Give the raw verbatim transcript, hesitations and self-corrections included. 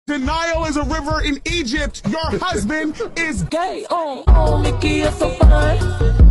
The Nile is a river in Egypt. Your husband is gay. Oh, oh, Mickey, you're so fine.